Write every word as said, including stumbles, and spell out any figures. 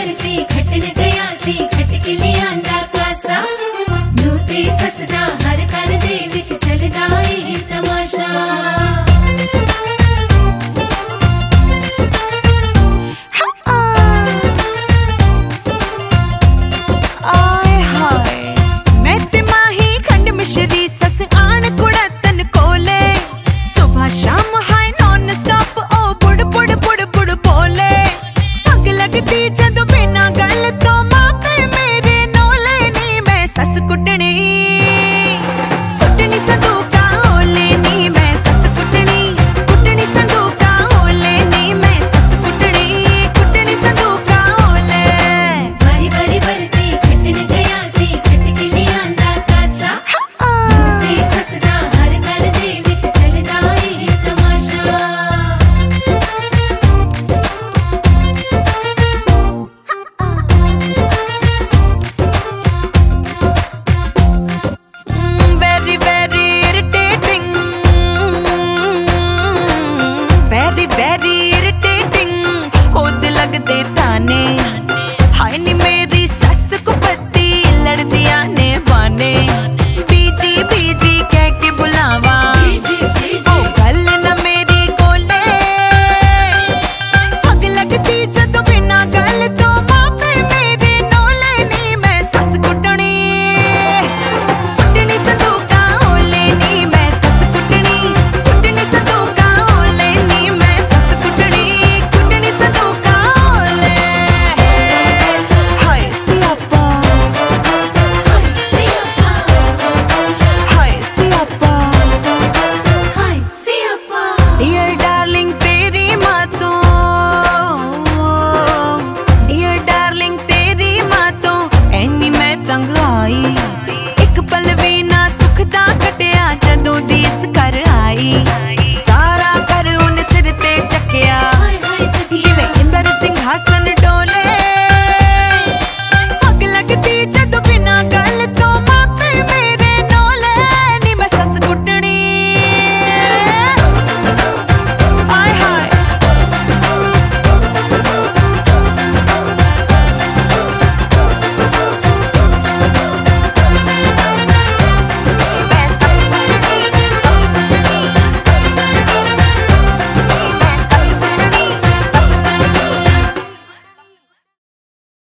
घर से खटन गया सी खट के लिया कासा नू ते सस दा हर घर दे विच चलदा ए तमाशा। आए हाय मैं ते माही खंड मिश्री सस आन कुड़तन कोले सुबह शाम